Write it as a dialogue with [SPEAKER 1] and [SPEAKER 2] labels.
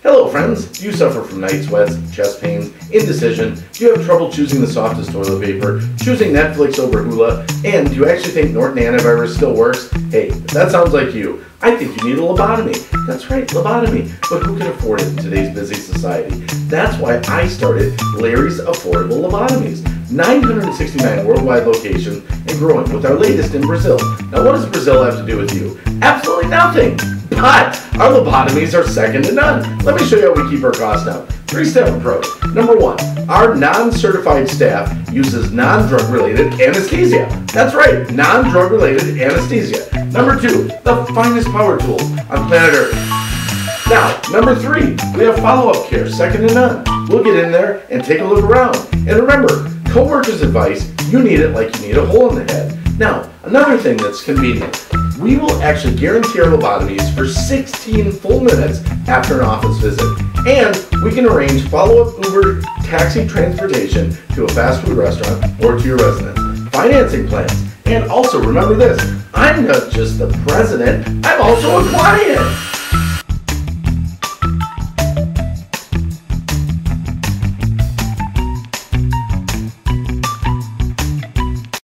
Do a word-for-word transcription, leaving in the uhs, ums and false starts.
[SPEAKER 1] Hello friends, do you suffer from night sweats, chest pains, indecision? Do you have trouble choosing the softest toilet paper, choosing Netflix over Hula, and do you actually think Norton Antivirus still works? Hey, if that sounds like you, I think you need a lobotomy. That's right, lobotomy. But who can afford it in today's busy society? That's why I started Larry's Affordable Lobotomies. nine hundred sixty-nine worldwide locations and growing with our latest in Brazil. Now what does Brazil have to do with you? Absolutely nothing! But our lobotomies are second to none. Let me show you how we keep our costs down. Three-step approach. Number one, our non-certified staff uses non-drug related anesthesia. That's right, non-drug related anesthesia. Number two, the finest power tools on planet Earth. Now, number three, we have follow-up care, second to none. We'll get in there and take a look around. And remember, coworkers' advice, you need it like you need a hole in the head. Now, another thing that's convenient, we will actually guarantee our lobotomies for sixteen full minutes after an office visit. And we can arrange follow-up Uber taxi transportation to a fast food restaurant or to your residence. Financing plans. And also remember this, I'm not just the president, I'm also a client.